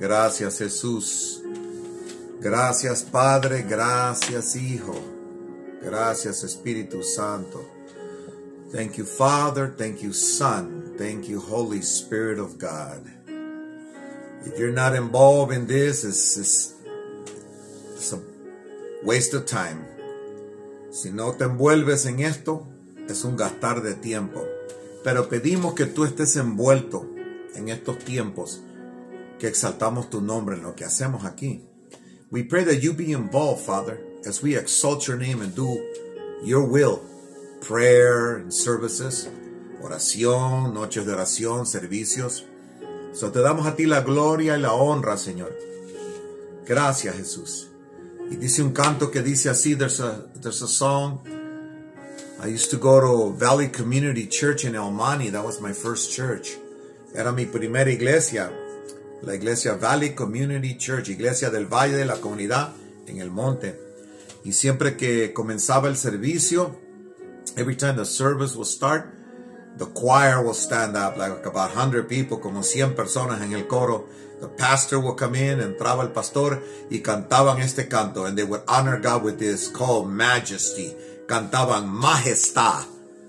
Gracias, Jesús. Gracias, Padre. Gracias, Hijo. Gracias, Espíritu Santo. Thank you, Father. Thank you, Son. Thank you, Holy Spirit of God. If you're not involved in this, it's a waste of time. Si no te envuelves en esto, es un gastar de tiempo. Pero pedimos que tú estés envuelto en estos tiempos, que exaltamos tu nombre en lo que hacemos aquí. We pray that you be involved, Father, as we exalt your name and do your will. Prayer and services, oración, noches de oración, servicios. So te damos a ti la gloria y la honra, Señor. Gracias, Jesús. Y dice un canto que dice así, there's a song. I used to go to Valley Community Church in El Monte. That was my first church. Era mi primera iglesia, la iglesia Valley Community Church, iglesia del Valle de la Comunidad en El Monte. Y siempre que comenzaba el servicio, every time the service will start, the choir will stand up, like about 100 people, como 100 personas en el coro. The pastor will come in, entraba el pastor y cantaban este canto, and they would honor God with this called Majesty. Cantaban majestad.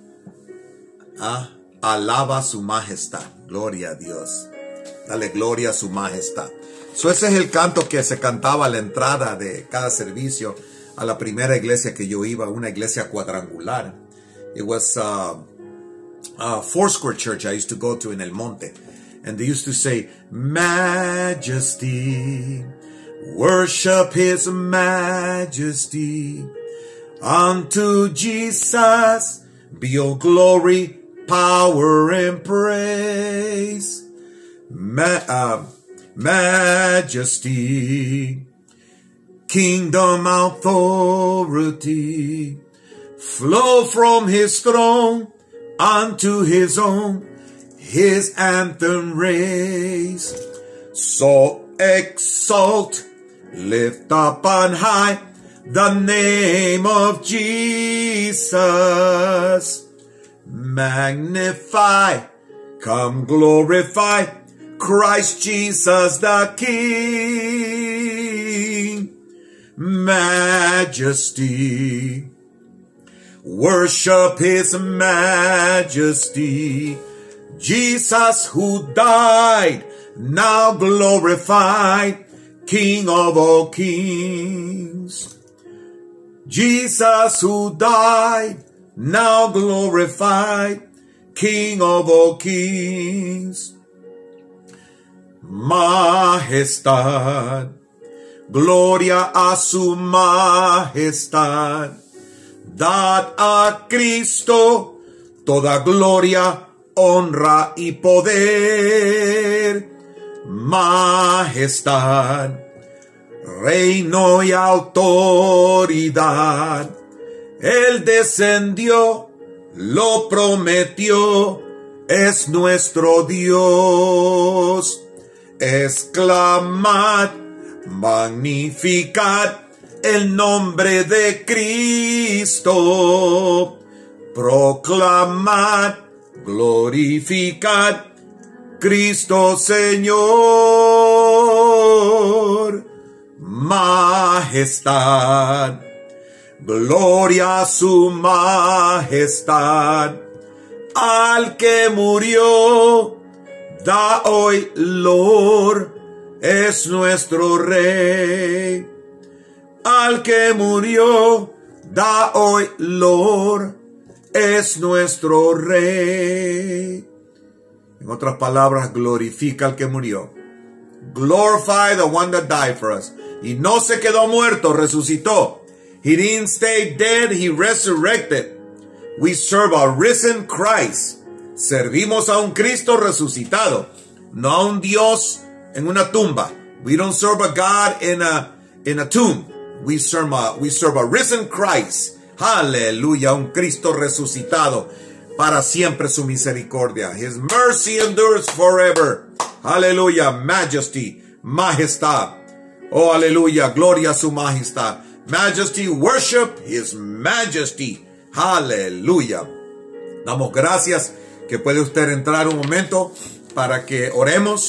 Alaba su majestad. Gloria a Dios. Dale gloria a su majestad. So ese es el canto que se cantaba a la entrada de cada servicio a la primera iglesia que yo iba, una iglesia cuadrangular. It was Foursquare Church I used to go to in El Monte. And they used to say, Majesty, worship His Majesty. Unto Jesus be all glory, power, and praise. Majesty, kingdom, authority, flow from His throne unto His own. His anthem raise, so exalt, lift up on high the name of Jesus. Magnify, come glorify Christ Jesus the King. Majesty, worship His majesty. Jesus who died, now glorified, King of all kings. Jesus who died, now glorified, King of all kings. Majestad, gloria a su majestad. Dad a Cristo toda gloria, honra y poder. Majestad, reino y autoridad. Él descendió, lo prometió, es nuestro Dios. Exclamad, magnificad el nombre de Cristo. Proclamad, glorificad Cristo Señor. Majestad, gloria a su majestad. Al que murió, da hoy Lord, es nuestro Rey. Al que murió, da hoy Lord, es nuestro Rey. En otras palabras, glorifica al que murió. Glorify the one that died for us. Y no se quedó muerto, resucitó. He didn't stay dead, He resurrected. We serve a risen Christ. Servimos a un Cristo resucitado, no a un Dios en una tumba. We don't serve a God in a tomb. We serve a risen Christ. Aleluya, un Cristo resucitado. Para siempre su misericordia. His mercy endures forever. Aleluya, majesty, majestad. Oh, aleluya, gloria a su majestad. Majesty, worship His majesty. Aleluya. Damos gracias que puede usted entrar un momento para que oremos.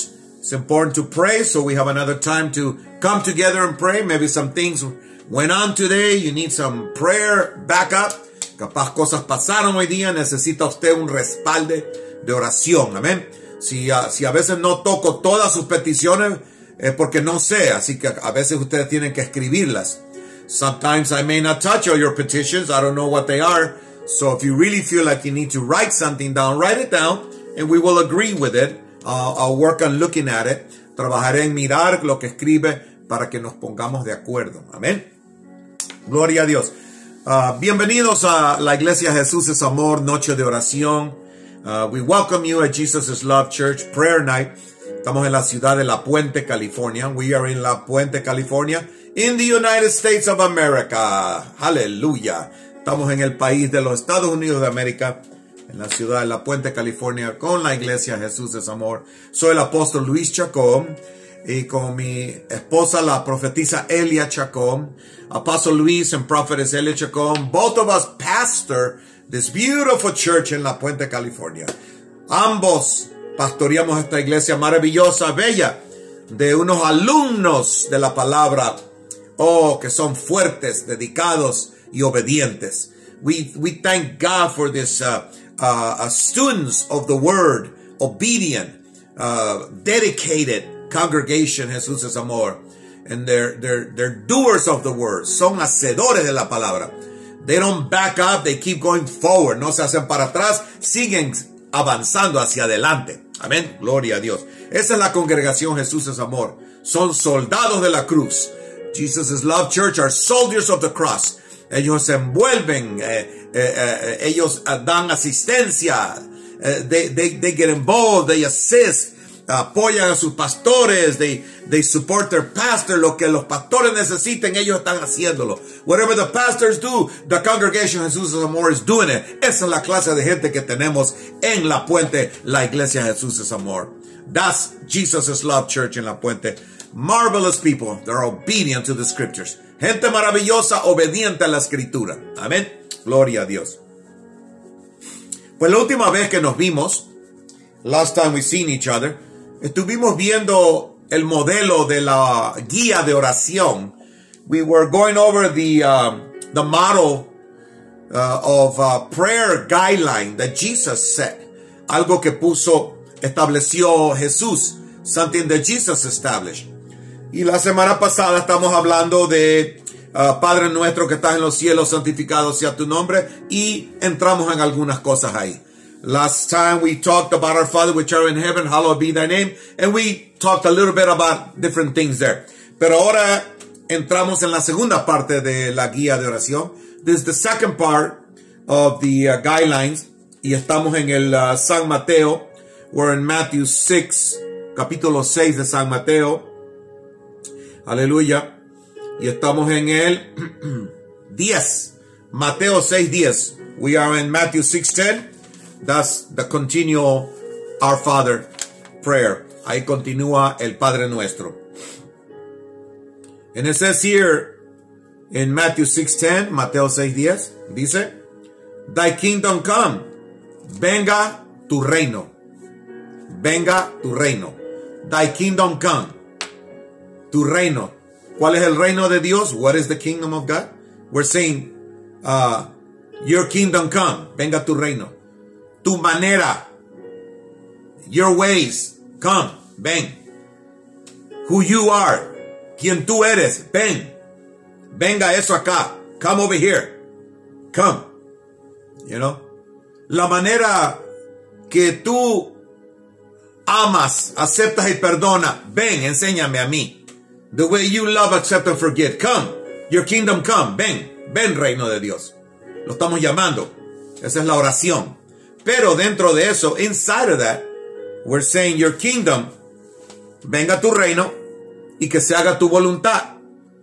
It's important to pray, so we have another time to come together and pray. Maybe some things went on today. You need some prayer backup. Capaz cosas pasaron hoy día. Necesita usted un respaldo de oración. Amén. Si a veces no toco todas sus peticiones, es porque no sé. Así que a veces ustedes tienen que escribirlas. Sometimes I may not touch all your petitions. I don't know what they are. So if you really feel like you need to write something down, write it down and we will agree with it. I'll work on looking at it. Trabajaré en mirar lo que escribe para que nos pongamos de acuerdo. Amén. Gloria a Dios. Bienvenidos a la Iglesia Jesús es Amor, Noche de Oración. We welcome you at Jesus is Love Church Prayer Night. Estamos en la ciudad de La Puente, California. We are in La Puente, California, in the United States of America. Aleluya. Estamos en el país de los Estados Unidos de América, en la ciudad de La Puente, California, con la Iglesia Jesús es Amor. Soy el apóstol Luis Chacón y con mi esposa, la profetisa Elia Chacón. Apostle Luis and prophetess Elia Chacón. Both of us pastor this beautiful church in La Puente, California. Ambos pastoreamos esta iglesia maravillosa, bella, de unos alumnos de la palabra, que son fuertes, dedicados y obedientes. We thank God for this students of the word, obedient, dedicated congregation, Jesús es Amor. And they're doers of the word. Son hacedores de la palabra. They don't back up, they keep going forward. No se hacen para atrás, siguen avanzando hacia adelante. Amén. Gloria a Dios. Esa es la congregación Jesús es Amor. Son soldados de la cruz. Jesus is Love Church are soldiers of the cross. Ellos se envuelven, ellos dan asistencia, they get involved, they assist, apoyan a sus pastores, they support their pastor. Lo que los pastores necesiten, ellos están haciéndolo. Whatever the pastors do, the congregation Jesús es Amor is doing it. Esa es la clase de gente que tenemos en La Puente, la iglesia Jesús es Amor. That's Jesus is Love Church in La Puente. Marvelous people, they're obedient to the scriptures. Gente maravillosa, obediente a la escritura. Amén. Gloria a Dios. Pues la última vez que nos vimos, last time we seen each other, estuvimos viendo el modelo de la guía de oración. We were going over the model of prayer guideline that Jesus set. Algo que estableció Jesús. Something that Jesus established. Y la semana pasada estamos hablando de Padre nuestro que estás en los cielos, santificado sea tu nombre, y entramos en algunas cosas ahí. Last time we talked about our Father which art in heaven, hallowed be thy name, and we talked a little bit about different things there. Pero ahora entramos en la segunda parte de la guía de oración. This is the second part of the guidelines, y estamos en el San Mateo. We're in Matthew 6, capítulo 6 de San Mateo. Aleluya. Y estamos en el 10. Mateo 6:10. We are in Matthew 6:10. That's the continual Our Father prayer. Ahí continúa el Padre Nuestro. And it says here in Matthew 6:10, Mateo 6:10, dice, Thy kingdom come. Venga tu reino. Venga tu reino. Thy kingdom come. Tu reino. ¿Cuál es el reino de Dios? What is the kingdom of God? We're saying, your kingdom come. Venga tu reino. Tu manera. Your ways. Come. Ven. Who you are. Quien tú eres. Ven. Venga eso acá. Come over here. Come. You know. La manera que tú amas, aceptas y perdona. Ven, enséñame a mí. The way you love, accept and forget. Come. Your kingdom come. Ven. Ven, reino de Dios. Lo estamos llamando. Esa es la oración. Pero dentro de eso, inside of that, we're saying your kingdom, venga tu reino y que se haga tu voluntad.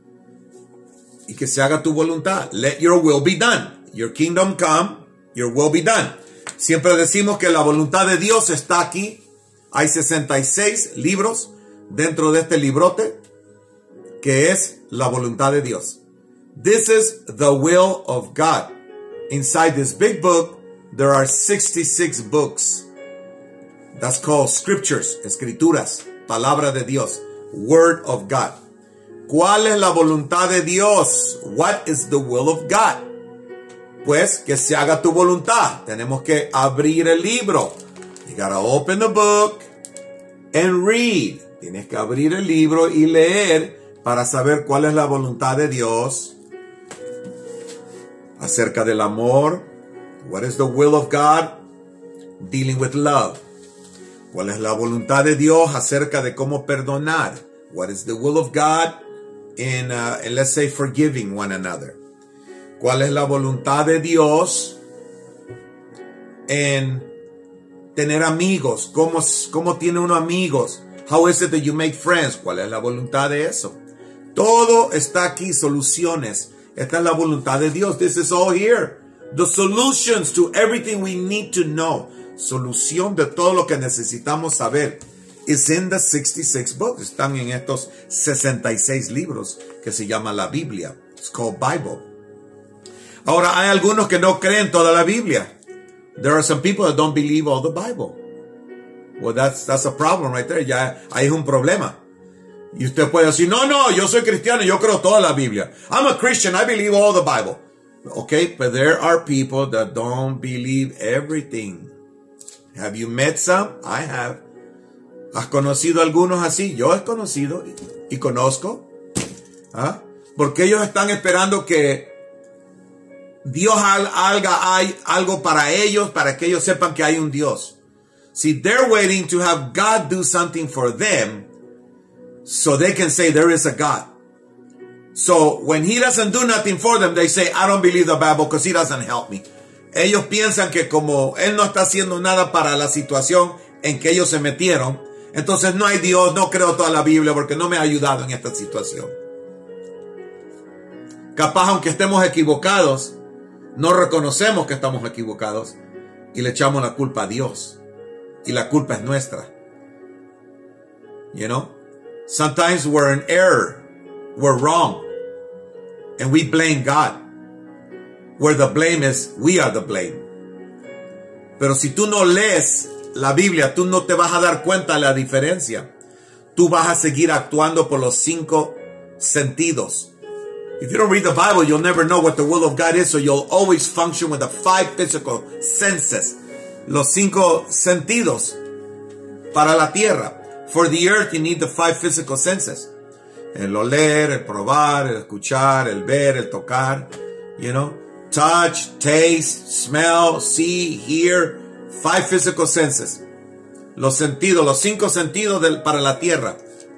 Y que se haga tu voluntad. Let your will be done. Your kingdom come, your will be done. Siempre decimos que la voluntad de Dios está aquí. Hay 66 libros dentro de este librote que es la voluntad de Dios. This is the will of God. Inside this big book, there are 66 books. That's called scriptures, escrituras, palabra de Dios. Word of God. ¿Cuál es la voluntad de Dios? What is the will of God? Pues que se haga tu voluntad. Tenemos que abrir el libro. You gotta open the book and read. Tienes que abrir el libro y leer para saber cuál es la voluntad de Dios acerca del amor. What is the will of God? Dealing with love. ¿Cuál es la voluntad de Dios acerca de cómo perdonar? What is the will of God in let's say, forgiving one another? ¿Cuál es la voluntad de Dios en tener amigos? ¿Cómo tiene uno amigos? How is it that you make friends? ¿Cuál es la voluntad de eso? Todo está aquí, soluciones. Esta es la voluntad de Dios. This is all here. The solutions to everything we need to know. Solución de todo lo que necesitamos saber. Is in the 66 books. Están en estos 66 libros que se llama la Biblia. It's called Bible. Ahora, hay algunos que no creen toda la Biblia. There are some people that don't believe all the Bible. Well, that's a problem right there. Ya hay un problema. Y usted puede decir, no, yo soy cristiano, yo creo toda la Biblia. I'm a Christian, I believe all the Bible. Okay, but there are people that don't believe everything. Have you met some? I have. ¿Has conocido algunos así? Yo he conocido y conozco. ¿Ah? Porque ellos están esperando que Dios haga algo para ellos, para que ellos sepan que hay un Dios. See, they're waiting to have God do something for them so they can say there is a God. So when he doesn't do nothing for them, they say, I don't believe the Bible because he doesn't help me. Ellos piensan que como él no está haciendo nada para la situación en que ellos se metieron, entonces no hay Dios, no creo toda la Biblia porque no me ha ayudado en esta situación. Capaz, aunque estemos equivocados, no reconocemos que estamos equivocados y le echamos la culpa a Dios. Y la culpa es nuestra. You know? Sometimes we're in error. We're wrong. And we blame God. Where the blame is, we are the blame. Pero si tú no lees la Biblia, tú no te vas a dar cuenta de la diferencia. Tú vas a seguir actuando por los 5 sentidos. If you don't read the Bible, you'll never know what the will of God is, so you'll always function with the 5 physical senses. Los 5 sentidos para la tierra. For the earth, you need the 5 physical senses. El oler, el probar, el escuchar, el ver, el tocar. You know? Touch, taste, smell, see, hear. 5 physical senses. Los sentidos, los 5 sentidos para la tierra.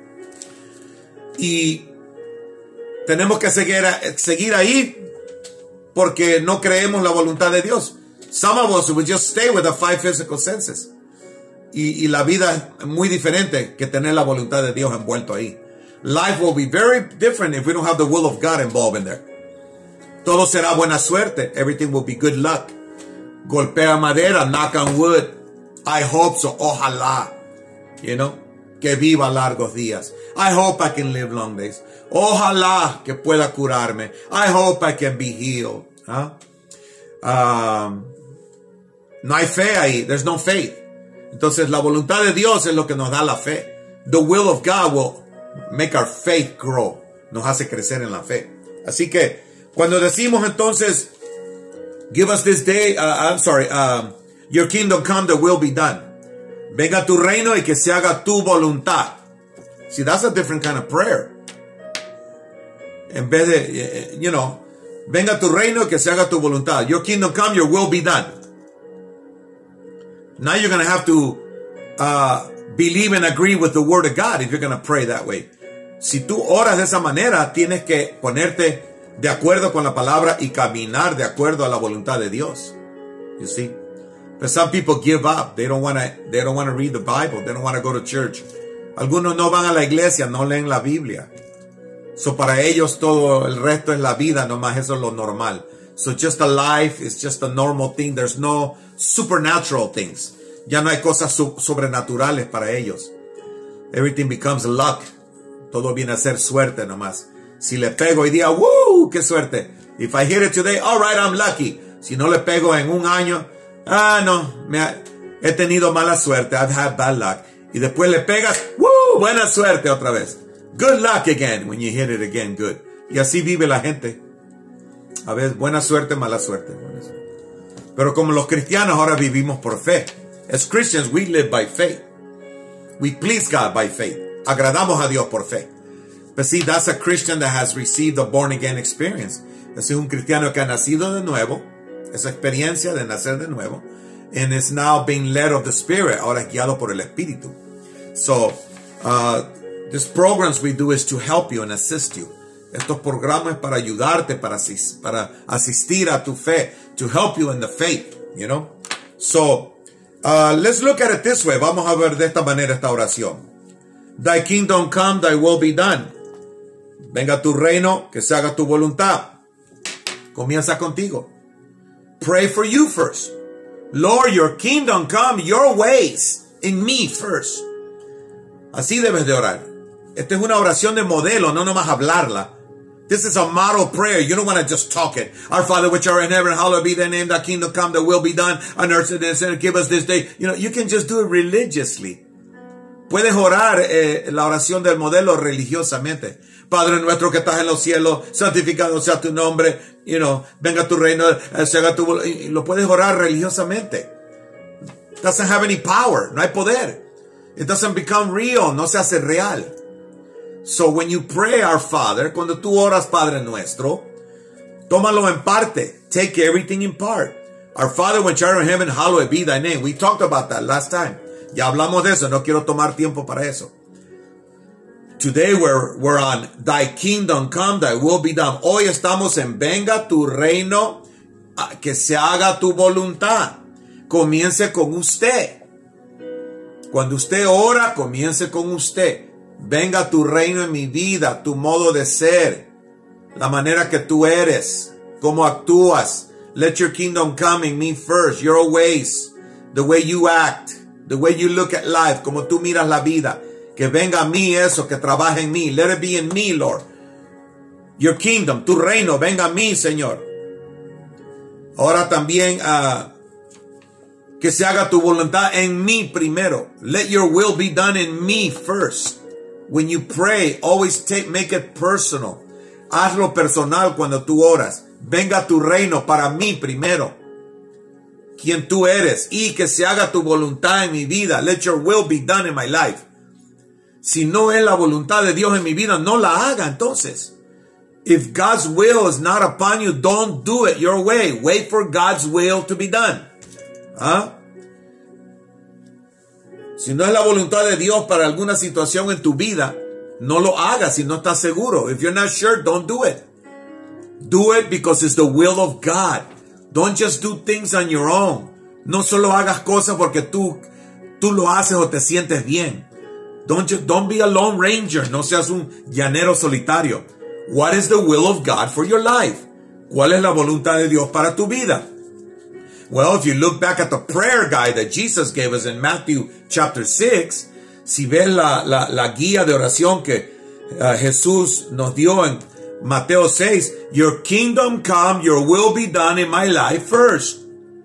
Y tenemos que seguir ahí porque no creemos la voluntad de Dios. Some of us would just stay with the 5 physical senses. Y la vida es muy diferente que tener la voluntad de Dios envuelto ahí. Life will be very different if we don't have the will of God involved in there. Todo será buena suerte. Everything will be good luck. Golpea madera, knock on wood. I hope so. Ojalá. You know, que viva largos días. I hope I can live long days. Ojalá que pueda curarme. I hope I can be healed. ¿Ah? No hay fe ahí. There's no faith. Entonces la voluntad de Dios es lo que nos da la fe. The will of God will make our faith grow. Nos hace crecer en la fe. Así que cuando decimos entonces, give us this day, your kingdom come, the will be done. Venga tu reino y que se haga tu voluntad. See, that's a different kind of prayer. En vez de, venga tu reino y que se haga tu voluntad. Your kingdom come, your will be done. Now you're going to have to believe and agree with the word of God if you're going to pray that way. Si tú oras de esa manera, tienes que ponerte de acuerdo con la palabra y caminar de acuerdo a la voluntad de Dios. You see? But some people give up. They don't want to read the Bible. They don't want to go to church. Algunos no van a la iglesia, no leen la Biblia. So para ellos todo el resto es la vida, nomás eso es lo normal. So just a life is just a normal thing. There's no supernatural things. Ya no hay cosas sobrenaturales para ellos. Everything becomes luck. Todo viene a ser suerte nomás. Si le pego hoy día, ¡woo! ¡Qué suerte! If I hit it today, all right, I'm lucky. Si no le pego en un año, no, he tenido mala suerte. I've had bad luck. Y después le pegas, ¡woo! Buena suerte otra vez. Good luck again when you hit it again, good. Y así vive la gente. A veces, buena suerte, mala suerte. Pero como los cristianos ahora vivimos por fe. As Christians, we live by faith. We please God by faith. Agradamos a Dios por fe. But see, that's a Christian that has received a born again experience. Ese es un cristiano que ha nacido de nuevo. Esa experiencia de nacer de nuevo. And is now being led of the Spirit. Ahora es guiado por el Espíritu. So, these programs we do is to help you and assist you. Estos programas para ayudarte, para asistir a tu fe. To help you in the faith, you know. So, let's look at it this way. Vamos a ver de esta manera esta oración. Thy kingdom come, thy will be done. Venga tu reino, que se haga tu voluntad. Comienza contigo. Pray for you first. Lord, your kingdom come, your ways in me first. Así debes de orar. Esta es una oración de modelo, no nomás hablarla. This is a model prayer. You don't want to just talk it. Our Father which art in heaven, hallowed be thy name, thy kingdom come, thy will be done on earth as it is. Give us this day. You know, you can just do it religiously. Puedes orar la oración del modelo religiosamente. Padre nuestro que estás en los cielos, santificado sea tu nombre. You know, venga tu reino, se haga tu voluntad. Lo puedes orar religiosamente. It doesn't have any power. No hay poder. It doesn't become real. No se hace real. So when you pray our Father, cuando tú oras Padre nuestro, tómalo en parte. Take everything in part. Our Father which art in heaven, hallowed be thy name. We talked about that last time. Ya hablamos de eso. No quiero tomar tiempo para eso. Today we're on thy kingdom come, thy will be done. Hoy estamos en venga tu reino, que se haga tu voluntad. Comience con usted. Cuando usted ora, comience con usted. Venga tu reino en mi vida, tu modo de ser, la manera que tú eres, cómo actúas. Let your kingdom come in me first, your ways, the way you act, the way you look at life, como tú miras la vida. Que venga a mí eso, que trabaje en mí. Let it be in me, Lord. Your kingdom, tu reino, venga a mí, Señor. Ahora también, que se haga tu voluntad en mí primero. Let your will be done in me first. When you pray, always make it personal. Hazlo personal cuando tú oras. Venga tu reino para mí primero. Quien tú eres. Y que se haga tu voluntad en mi vida. Let your will be done in my life. Si no es la voluntad de Dios en mi vida, no la haga entonces. If God's will is not upon you, don't do it your way. Wait for God's will to be done. Si no es la voluntad de Dios para alguna situación en tu vida, no lo hagas si no estás seguro. If you're not sure, don't do it. Do it because it's the will of God. Don't just do things on your own. No solo hagas cosas porque tú lo haces o te sientes bien. Don't be a lone ranger. No seas un llanero solitario. What is the will of God for your life? ¿Cuál es la voluntad de Dios para tu vida? Well, if you look back at the prayer guide that Jesus gave us in Matthew chapter 6, si ves la guía de oración que Jesús nos dio en Mateo 6, your kingdom come, your will be done in my life first.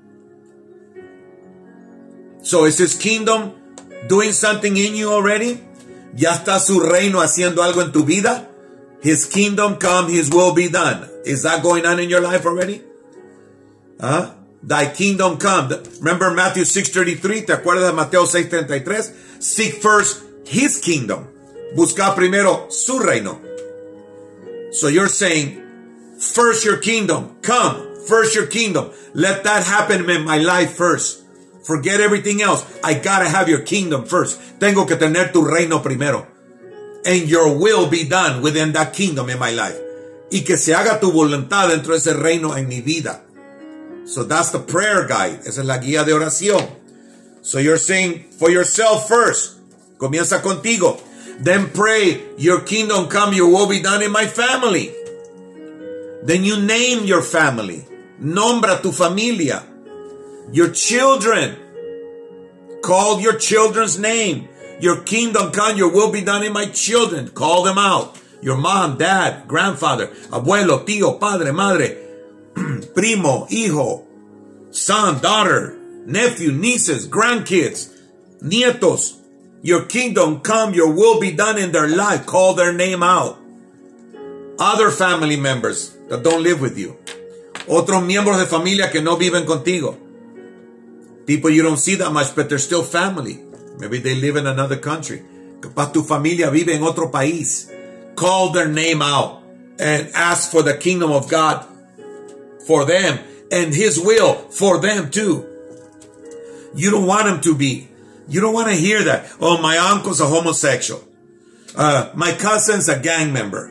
So is his kingdom doing something in you already? ¿Ya está su reino haciendo algo en tu vida? His kingdom come, his will be done. Is that going on in your life already? Thy kingdom come. Remember Matthew 6:33? ¿Te acuerdas de Mateo 6:33? Seek first his kingdom. Busca primero su reino. So you're saying, first your kingdom. Come. First your kingdom. Let that happen in my life first. Forget everything else. I gotta have your kingdom first. Tengo que tener tu reino primero. And your will be done within that kingdom in my life. Y que se haga tu voluntad dentro de ese reino en mi vida. So that's the prayer guide. Esa es la guía de oración. So you're saying for yourself first. Comienza contigo. Then pray, your kingdom come, your will be done in my family. Then you name your family. Nombra tu familia. Your children. Call your children's name. Your kingdom come, your will be done in my children. Call them out. Your mom, dad, grandfather, abuelo, tío, padre, madre, primo, hijo, son, daughter, nephew, nieces, grandkids, nietos. Your kingdom come, your will be done in their life. Call their name out. Other family members that don't live with you. Otros miembros de familia que no viven contigo. People you don't see that much, but they're still family. Maybe they live in another country. Capaz tu familia vive en otro país. Call their name out and ask for the kingdom of God for them and His will for them too. You don't want them to be. You don't want to hear that. Oh, my uncle's a homosexual. My cousin's a gang member.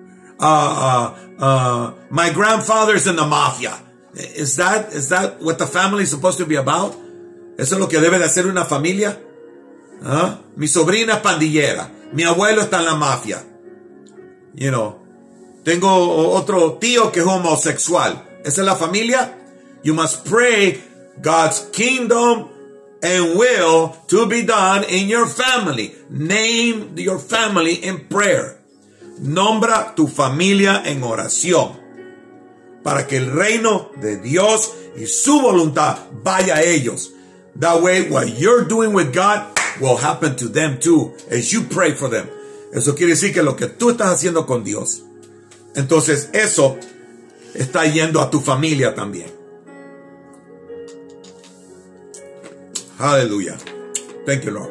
My grandfather's in the mafia. Is that what the family is supposed to be about? ¿Eso es lo que debe de hacer una familia? Mi sobrina es pandillera. Mi abuelo está en la mafia. You know. Tengo otro tío que es homosexual. ¿Esa es la familia? You must pray God's kingdom and will to be done in your family. Name your family in prayer. Nombra tu familia en oración para que el reino de Dios y su voluntad vaya a ellos. That way, what you're doing with God will happen to them too, as you pray for them. Eso quiere decir que lo que tú estás haciendo con Dios, entonces eso está yendo a tu familia también. Hallelujah. Thank you, Lord.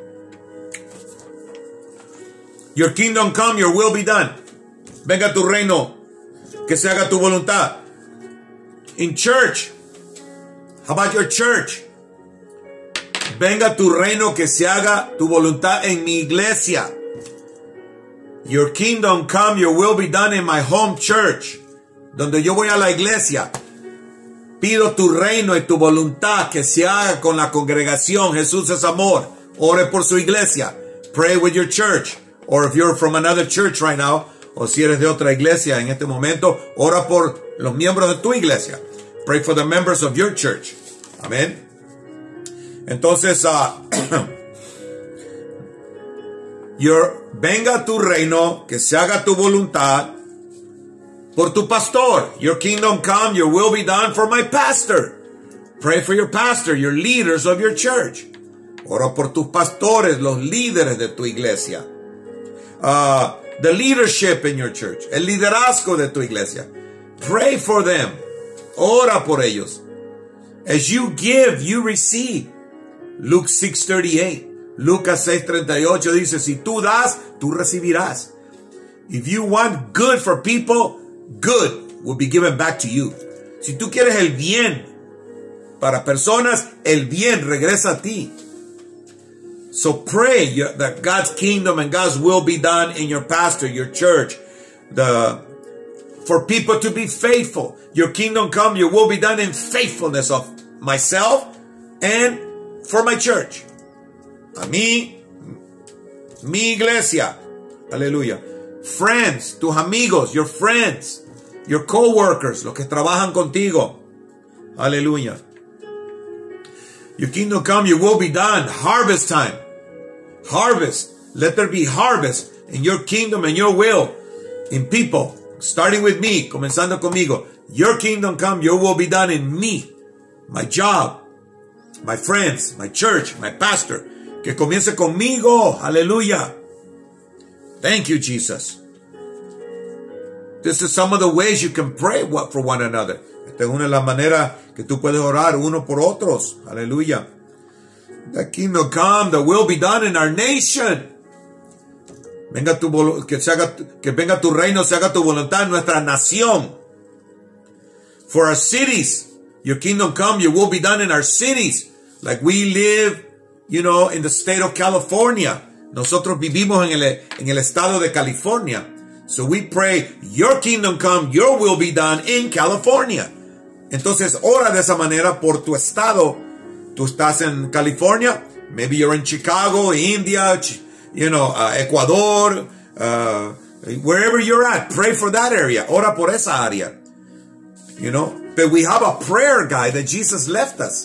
Your kingdom come, your will be done. Venga tu reino, que se haga tu voluntad. In church. How about your church? Venga tu reino, que se haga tu voluntad en mi iglesia. Your kingdom come, your will be done in my home church. Donde yo voy a la iglesia. Pido tu reino y tu voluntad que se haga con la congregación. Jesús es amor. Ore por su iglesia. Pray with your church. Or if you're from another church right now, o si eres de otra iglesia en este momento, ora por los miembros de tu iglesia. Pray for the members of your church. Amén. Entonces, venga tu reino, que se haga tu voluntad por tu pastor. Your kingdom come, your will be done for my pastor. Pray for your pastor, your leaders of your church. Ora por tus pastores, los líderes de tu iglesia. The leadership in your church, el liderazgo de tu iglesia. Pray for them. Ora por ellos. As you give, you receive. Luke 6:38. Lucas 6:38 dice, si tú das, tú recibirás. If you want good for people, good will be given back to you. Si tú quieres el bien para personas, el bien regresa a ti. So pray that God's kingdom and God's will be done in your pastor, your church. For people to be faithful. Your kingdom come, your will be done in faithfulness of myself and for my church. A mí, mi iglesia. Aleluya. Friends, tus amigos, your friends, your co-workers, los que trabajan contigo. Aleluya. Your kingdom come, your will be done. Harvest time. Harvest. Let there be harvest in your kingdom and your will in people. Starting with me, comenzando conmigo. Your kingdom come, your will be done in me. My job, my friends, my church, my pastor. Que comience conmigo. Aleluya. Thank you, Jesus. This is some of the ways you can pray for one another. Esta es una de las maneras que tú puedes orar uno por otros. Aleluya. The kingdom come, the will be done in our nation. Que venga tu reino, se haga tu voluntad en nuestra nación. For our cities, your kingdom come, your will be done in our cities. Like we live, in the state of California. Nosotros vivimos en el estado de California. So we pray, your kingdom come, your will be done in California. Entonces, ora de esa manera por tu estado. Tú estás en California, maybe you're in Chicago, India, Ecuador, wherever you're at, pray for that area. Ora por esa área. But we have a prayer guide that Jesus left us.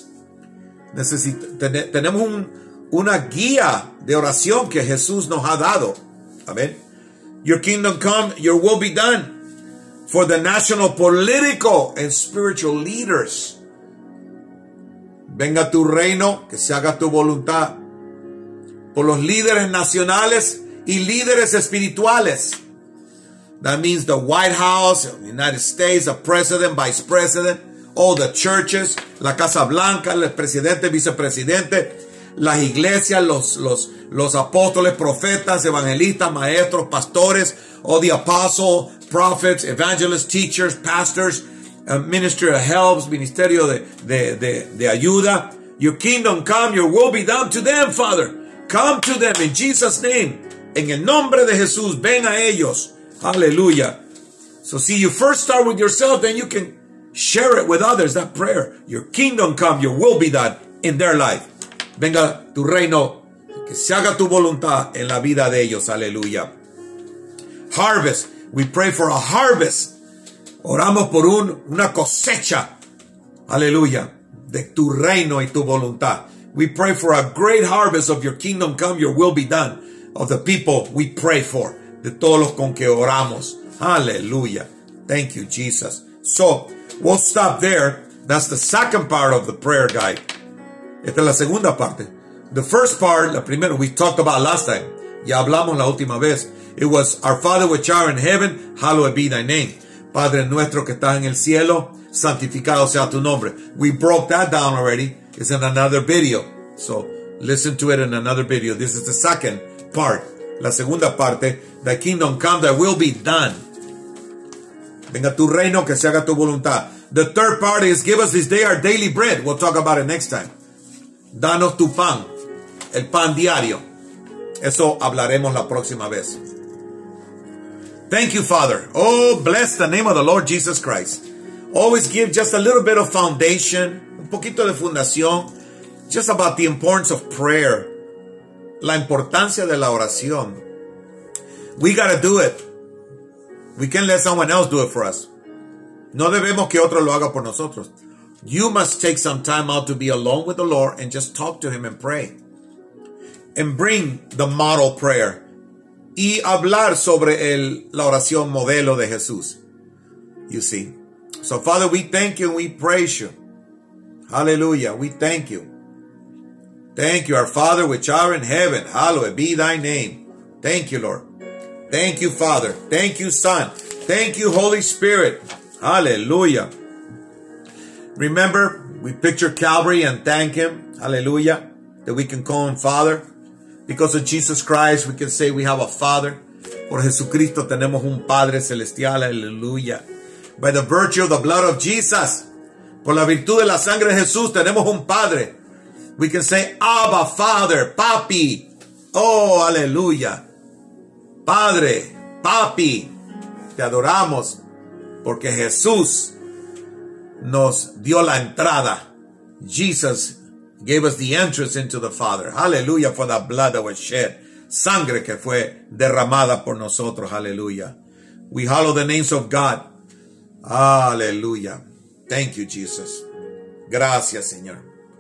Tenemos una guía de oración que Jesús nos ha dado. Amén. Your kingdom come, your will be done. For the national, political, and spiritual leaders. Venga tu reino, que se haga tu voluntad. por los líderes nacionales y líderes espirituales. That means the White House, the United States, the president, vice president, all the churches, la Casa Blanca, el presidente, vicepresidente, las iglesias, los apóstoles, profetas, evangelistas, maestros, pastores, all the apostles, prophets, evangelists, teachers, pastors, ministry of helps, ministerio de ayuda. Your kingdom come, your will be done to them, Father. Come to them in Jesus' name. En el nombre de Jesús, ven a ellos. Hallelujah. So see, you first start with yourself, then you can share it with others, that prayer. Your kingdom come, your will be done in their life. Venga tu reino, que se haga tu voluntad en la vida de ellos. Aleluya. Harvest. We pray for a harvest. Oramos por una cosecha. Aleluya. De tu reino y tu voluntad. We pray for a great harvest of your kingdom come, your will be done. Of the people we pray for. De todos los con que oramos. Hallelujah. Thank you, Jesus. So, we'll stop there. That's the second part of the prayer guide. Esta es la segunda parte. The first part, la primera, we talked about last time. Ya hablamos la última vez. It was, Our Father which art in heaven, hallowed be thy name. Padre nuestro que estás en el cielo, santificado sea tu nombre. We broke that down already. It's in another video. So, listen to it in another video. This is the second part. La segunda parte, thy kingdom come, thy will be done. Venga tu reino, que se haga tu voluntad. The third part is, give us this day our daily bread. We'll talk about it next time. Danos tu pan, el pan diario. Eso hablaremos la próxima vez. Thank you, Father. Oh, bless the name of the Lord Jesus Christ. Always give just a little bit of foundation, un poquito de fundación, just about the importance of prayer. La importancia de la oración. We gotta do it. We can't let someone else do it for us. No debemos que otro lo haga por nosotros. You must take some time out to be alone with the Lord and just talk to Him and pray. And bring the model prayer. Y hablar sobre la oración modelo de Jesús. You see. So, Father, we thank you and we praise you. Hallelujah. We thank you. Thank you, our Father which art in heaven. Hallowed be thy name. Thank you, Lord. Thank you, Father. Thank you, Son. Thank you, Holy Spirit. Hallelujah. Remember, we picture Calvary and thank Him. Hallelujah. That we can call Him Father. Because of Jesus Christ, we can say we have a Father. Por Jesucristo tenemos un Padre celestial. Hallelujah. By the virtue of the blood of Jesus. Por la virtud de la sangre de Jesús tenemos un Padre. We can say, Abba, Father, Papi. Oh, aleluya. Padre, Papi, te adoramos porque Jesús nos dio la entrada. Jesus gave us the entrance into the Father. Hallelujah, for the blood that was shed. Sangre que fue derramada por nosotros. Hallelujah. We hallow the names of God. Hallelujah. Thank you, Jesus. Gracias, Señor.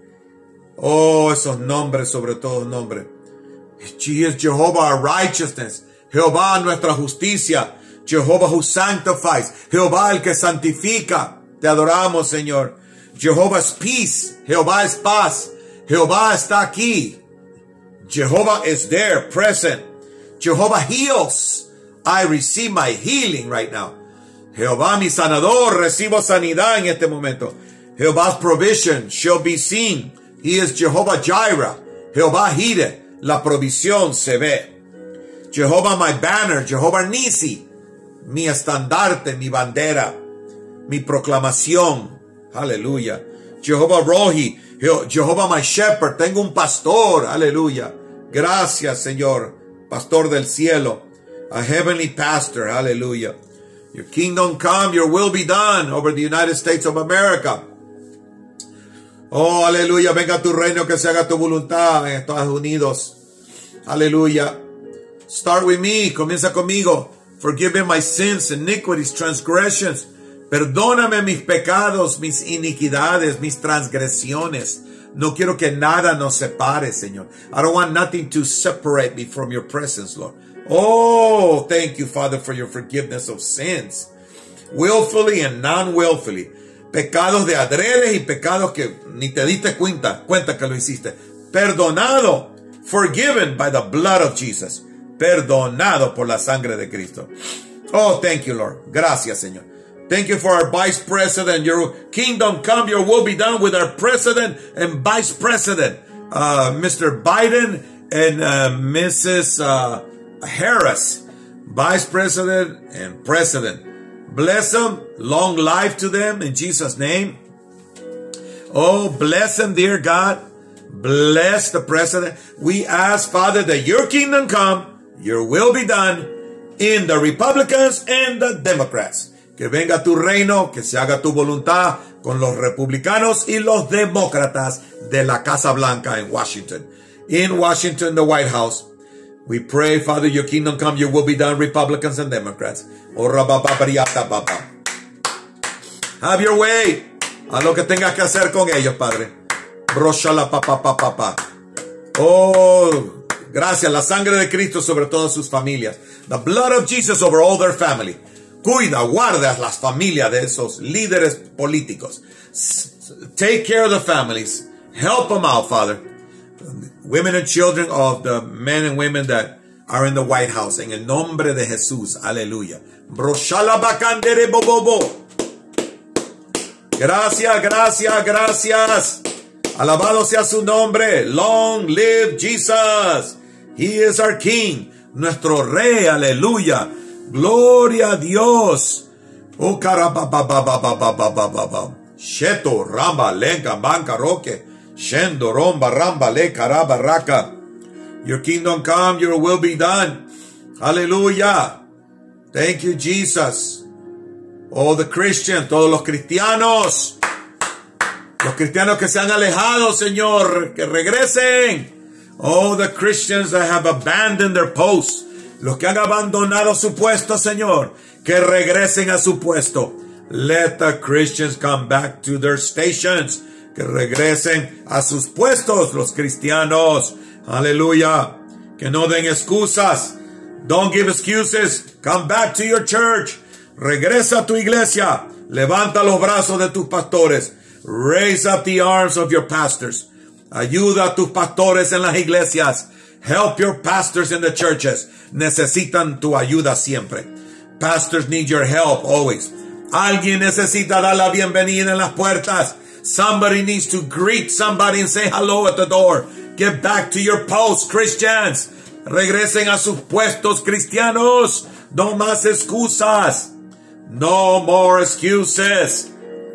Oh, esos nombres, sobre todo nombres. He is Jehovah our righteousness. Jehová nuestra justicia. Jehovah who sanctifies. Jehová el que santifica. Te adoramos, Señor. Jehovah is peace. Jehová es paz. Jehová está aquí. Jehovah is there, present. Jehovah heals. I receive my healing right now. Jehová mi sanador, recibo sanidad en este momento. Jehovah's provision shall be seen. He is Jehovah Jireh. Jehová Jireh. La provisión se ve. Jehovah my banner. Jehovah Nisi. Mi estandarte, mi bandera. Mi proclamación. Aleluya. Jehovah Rohi. Jehovah my shepherd. Tengo un pastor. Aleluya. Gracias, Señor. Pastor del cielo. A heavenly pastor. Aleluya. Your kingdom come. Your will be done over the United States of America. Oh, aleluya, venga tu reino, que se haga tu voluntad en Estados Unidos. Aleluya. Start with me, comienza conmigo. Forgive me my sins, iniquities, transgressions. Perdóname mis pecados, mis iniquidades, mis transgresiones. No quiero que nada nos separe, Señor. I don't want nothing to separate me from your presence, Lord. Oh, thank you, Father, for your forgiveness of sins. Willfully and non-willfully. Pecados de adrede y pecados que ni te diste cuenta que lo hiciste. Perdonado. forgiven by the blood of Jesus, perdonado por la sangre de Cristo. Oh, thank you, Lord. Gracias, Señor. Thank you for our vice president. Your kingdom come, your will be done with our president and vice president, Mr. Biden and Mrs. Harris, vice president and president. Bless them. Long life to them in Jesus' name. Oh, bless them, dear God. Bless the president. We ask, Father, that your kingdom come, your will be done in the Republicans and the Democrats. Que venga tu reino, que se haga tu voluntad con los republicanos y los demócratas de la Casa Blanca en Washington. In Washington, the White House. We pray, Father, your kingdom come, your will be done, Republicans and Democrats. Have your way. Haz lo que tengas que hacer con ellos, Padre. Oh, gracias. La sangre de Cristo sobre todas sus familias. The blood of Jesus over all their family. Cuida, guarda las familias de esos líderes políticos. Take care of the families. Help them out, Father. Women and children of the men and women that are in the White House. En el nombre de Jesús. Aleluya. Gracias, gracias, gracias. Alabado sea su nombre. Long live Jesus. He is our King. Nuestro Rey. Aleluya. Gloria a Dios. Oh, carabababababababababab. Sheto, ramba, lenka, banca, roque. Shendo, romba, ramba, le, caraba, raka. Your kingdom come, your will be done. Hallelujah. Thank you, Jesus. Oh, the Christians, todos los cristianos. Los cristianos que se han alejado, Señor, que regresen. Oh, the Christians that have abandoned their posts. Los que han abandonado su puesto, Señor, que regresen a su puesto. Let the Christians come back to their stations. Que regresen a sus puestos, los cristianos. Aleluya. Que no den excusas. Don't give excuses. Come back to your church. Regresa a tu iglesia. Levanta los brazos de tus pastores. Raise up the arms of your pastors. Ayuda a tus pastores en las iglesias. Help your pastors in the churches. Necesitan tu ayuda siempre. Pastors need your help always. Alguien necesita dar la bienvenida en las puertas. Somebody needs to greet somebody and say hello at the door. Get back to your posts, Christians. Regresen a sus puestos, cristianos. No más excusas. No more excuses.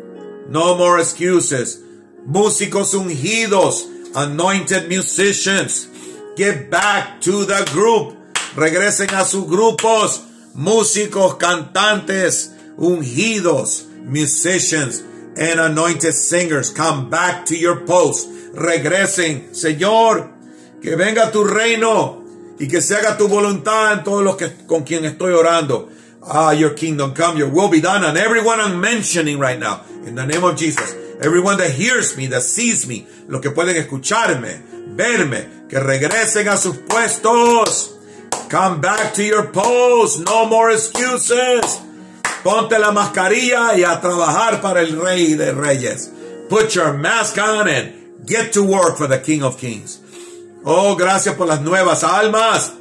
No more excuses. Músicos ungidos. Anointed musicians. Get back to the group. Regresen a sus grupos. Músicos, cantantes, ungidos, musicians, and anointed singers. Come back to your posts. Regresen. Señor, que venga tu reino y que se haga tu voluntad en todos los que con quien estoy orando. Your kingdom come, your will be done. And everyone I'm mentioning right now, in the name of Jesus. Everyone that hears me, that sees me, los que pueden escucharme, verme, que regresen a sus puestos. Come back to your posts. No more excuses. Ponte la mascarilla y a trabajar para el Rey de Reyes. Put your mask on and get to work for the King of Kings. Oh, gracias por las nuevas almas.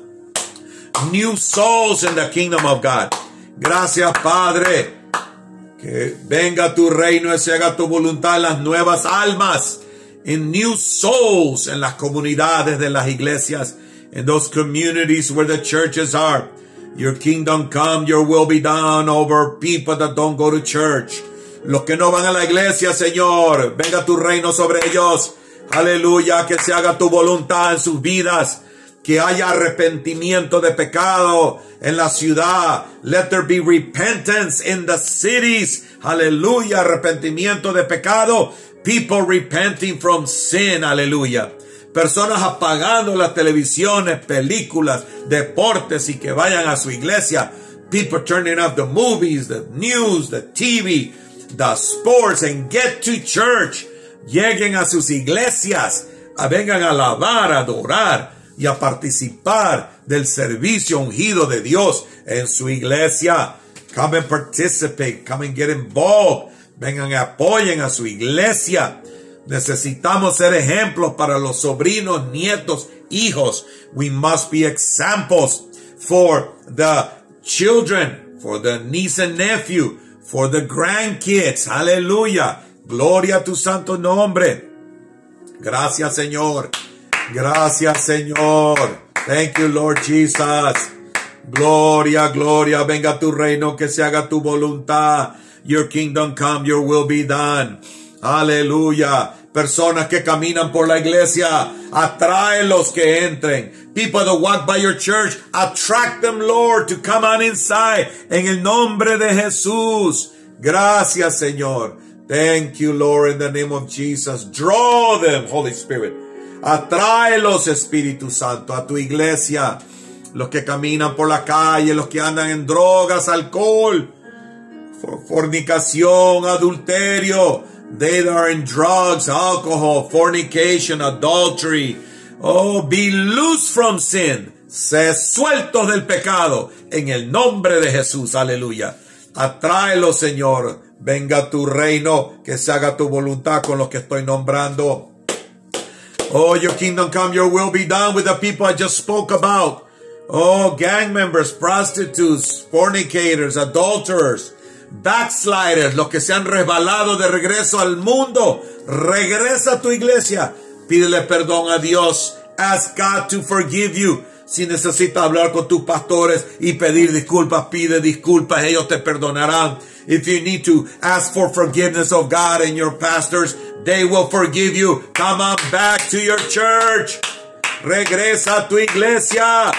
New souls in the kingdom of God. Gracias, Padre. Que venga tu reino y se haga tu voluntad en las nuevas almas. In new souls en las comunidades de las iglesias. In those communities where the churches are. Your kingdom come, your will be done over people that don't go to church. Los que no van a la iglesia, Señor, venga tu reino sobre ellos. Aleluya, que se haga tu voluntad en sus vidas. Que haya arrepentimiento de pecado en la ciudad. Let there be repentance in the cities. Aleluya, arrepentimiento de pecado. People repenting from sin. Aleluya. Personas apagando las televisiones, películas, deportes y que vayan a su iglesia. People turning off the movies, the news, the TV, the sports and get to church. Lleguen a sus iglesias, vengan a alabar, a adorar y a participar del servicio ungido de Dios en su iglesia. Come and participate, come and get involved. Vengan y apoyen a su iglesia. Necesitamos ser ejemplos para los sobrinos, nietos, hijos. We must be examples for the children, for the niece and nephew, for the grandkids. Aleluya. Gloria a tu santo nombre. Gracias, Señor. Gracias, Señor. Thank you, Lord Jesus. Gloria, gloria. Venga tu reino, que se haga tu voluntad. Your kingdom come, your will be done. Aleluya. Personas que caminan por la iglesia, atrae los que entren. People that walk by your church, attract them, Lord, to come on inside. En el nombre de Jesús. Gracias, Señor. Thank you, Lord, in the name of Jesus. Draw them, Holy Spirit. Atráelos, Espíritu Santo, a tu iglesia. Los que caminan por la calle, los que andan en drogas, alcohol, fornicación, adulterio. They that are in drugs, alcohol, fornication, adultery. Oh, be loose from sin. Sé sueltos del pecado. En el nombre de Jesús. Aleluya. Atráelos, Señor. Venga tu reino. Que se haga tu voluntad con los que estoy nombrando. Oh, your kingdom come, your will be done with the people I just spoke about. Oh, gang members, prostitutes, fornicators, adulterers, backsliders, los que se han resbalado de regreso al mundo. Regresa a tu iglesia. Pídele perdón a Dios. Ask God to forgive you. Si necesitas hablar con tus pastores y pedir disculpas, pide disculpas. Ellos te perdonarán. If you need to ask for forgiveness of God and your pastors, they will forgive you. Come on back to your church. Regresa a tu iglesia.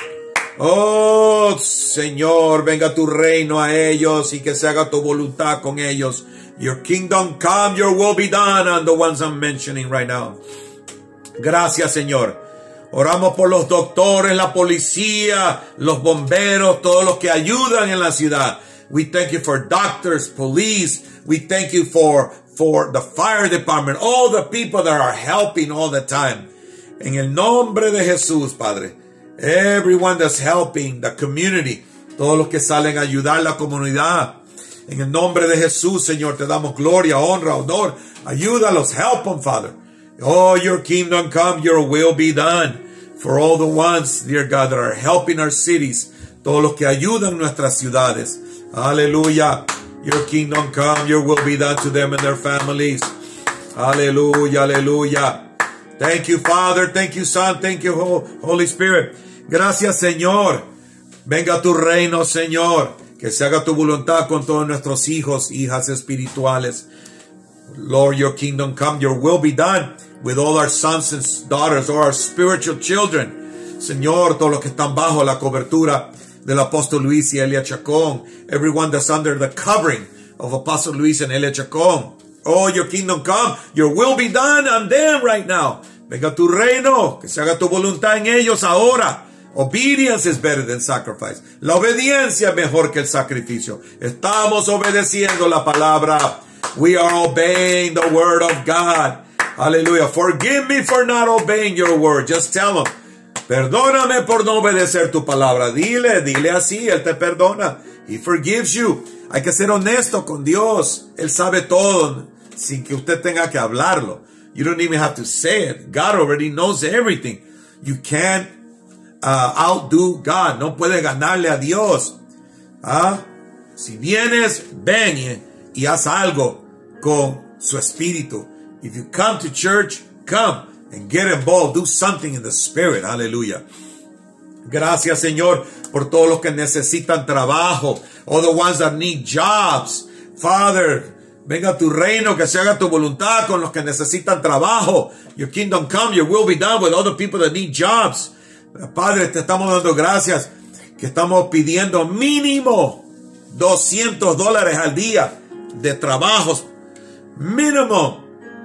Oh, Señor, venga tu reino a ellos y que se haga tu voluntad con ellos. Your kingdom come, your will be done on the ones I'm mentioning right now. Gracias, Señor. Oramos por los doctores, la policía, los bomberos, todos los que ayudan en la ciudad. We thank you for doctors, police. We thank you for the fire department, all the people that are helping all the time. En el nombre de Jesús, Padre. Everyone that's helping the community. Todos los que salen a ayudar a la comunidad. En el nombre de Jesús, Señor, te damos gloria, honra, honor. Ayúdalos, help them, Father. Oh, your kingdom come, your will be done. For all the ones, dear God, that are helping our cities. Todos los que ayudan nuestras ciudades. Aleluya. Your kingdom come, your will be done to them and their families. Aleluya, aleluya. Thank you, Father. Thank you, Son. Thank you, Holy Spirit. Gracias, Señor. Venga tu reino, Señor. Que se haga tu voluntad con todos nuestros hijos, hijas espirituales. Lord, your kingdom come, your will be done with all our sons and daughters, or our spiritual children. Señor, todos los que están bajo la cobertura del apóstol Luis y Elia Chacón. Everyone that's under the covering of Apostle Luis and Elia Chacón. Oh, your kingdom come, your will be done on them right now. Venga tu reino, que se haga tu voluntad en ellos ahora. Obedience is better than sacrifice. La obediencia es mejor que el sacrificio. Estamos obedeciendo la palabra. We are obeying the word of God. Hallelujah. Forgive me for not obeying your word. Just tell him. Perdóname por no obedecer tu palabra. Dile así. Él te perdona. He forgives you. Hay que ser honesto con Dios. Él sabe todo sin que usted tenga que hablarlo. You don't even have to say it. God already knows everything. You can't outdo God. No puedes ganarle a Dios. Si vienes, ven y haz algo con su espíritu. If you come to church, come and get involved. Do something in the spirit. Aleluya. Gracias, Señor, por todos los que necesitan trabajo. All the ones that need jobs. Father, venga tu reino, que se haga tu voluntad con los que necesitan trabajo. Your kingdom come, your will be done with all the people that need jobs. Padre, te estamos dando gracias que estamos pidiendo mínimo $200 al día de trabajos. Mínimo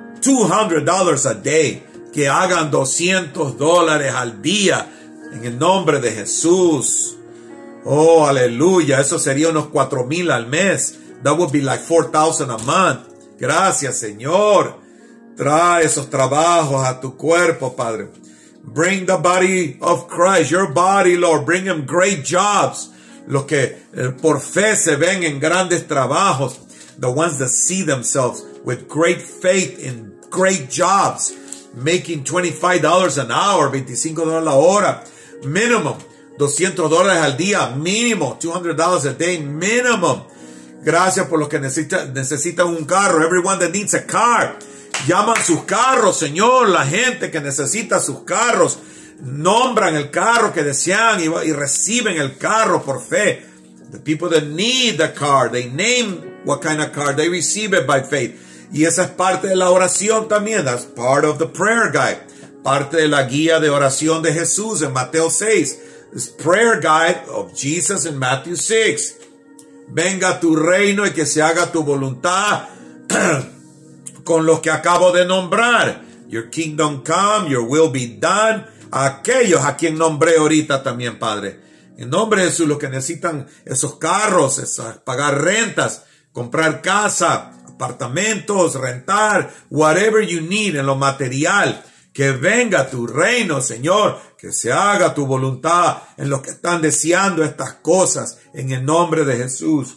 $200 a day. Que hagan $200 al día en el nombre de Jesús. Oh, aleluya. Eso sería unos 4,000 al mes. That would be like 4,000 a month. Gracias, Señor. Trae esos trabajos a tu cuerpo, Padre. Bring the body of Christ, your body, Lord. Bring them great jobs. Los que por fe se ven en grandes trabajos. The ones that see themselves with great faith in great jobs, making $25 an hour, $25 la hora, minimum, $200 al día, mínimo, $200 a day, minimum. Gracias por los que necesitan un carro. Everyone that needs a car. Llaman sus carros, Señor. La gente que necesita sus carros, nombran el carro que desean y reciben el carro por fe. The people that need the car, they name what kind of car, they receive it by faith. Y esa es parte de la oración también. That's part of the prayer guide. Parte de la guía de oración de Jesús en Mateo 6. This prayer guide of Jesus in Matthew 6. Venga tu reino y que se haga tu voluntad con los que acabo de nombrar. Your kingdom come, your will be done. Aquellos a quien nombré ahorita también, Padre. En nombre de Jesús, los que necesitan esos carros, pagar rentas, comprar casa, apartamentos, rentar, whatever you need en lo material. Que venga tu reino, Señor, que se haga tu voluntad en los que están deseando estas cosas en el nombre de Jesús.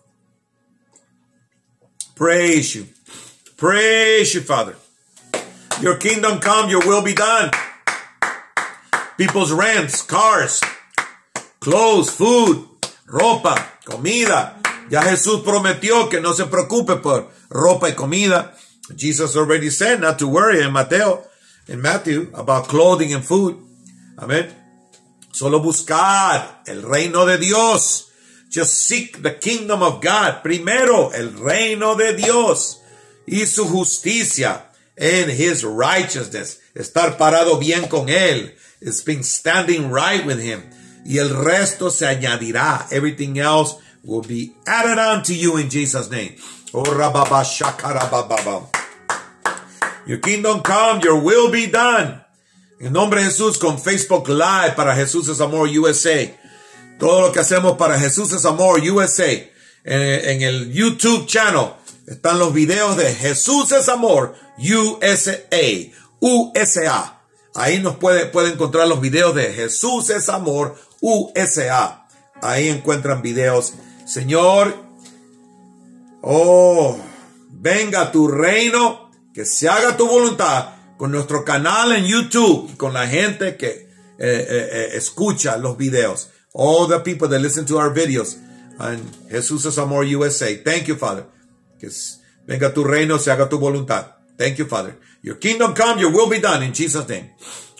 Praise you, Father. Your kingdom come, your will be done. People's rents, cars, clothes, food, ropa, comida. Ya Jesús prometió que no se preocupe por ropa y comida. Jesus already said not to worry in Matthew about clothing and food. Amén. Solo buscar el reino de Dios. Just seek the kingdom of God. Primero, el reino de Dios y su justicia and his righteousness. Estar parado bien con él. It's been standing right with him. Y el resto se añadirá. Everything else will be added unto you in Jesus' name. Oh, rababa shakarababa. Your kingdom come, your will be done. En nombre de Jesús, con Facebook Live para Jesús es Amor USA. Todo lo que hacemos para Jesús es Amor USA. En el YouTube channel están los videos de Jesús es Amor USA. Ahí nos puede encontrar los videos de Jesús es Amor USA. Ahí encuentran videos. Señor, venga tu reino. Que se haga tu voluntad con nuestro canal en YouTube y con la gente que escucha los videos. All the people that listen to our videos. And Jesús es Amor USA. Thank you, Father. Que venga tu reino, se haga tu voluntad. Thank you, Father. Your kingdom come, your will be done in Jesus' name.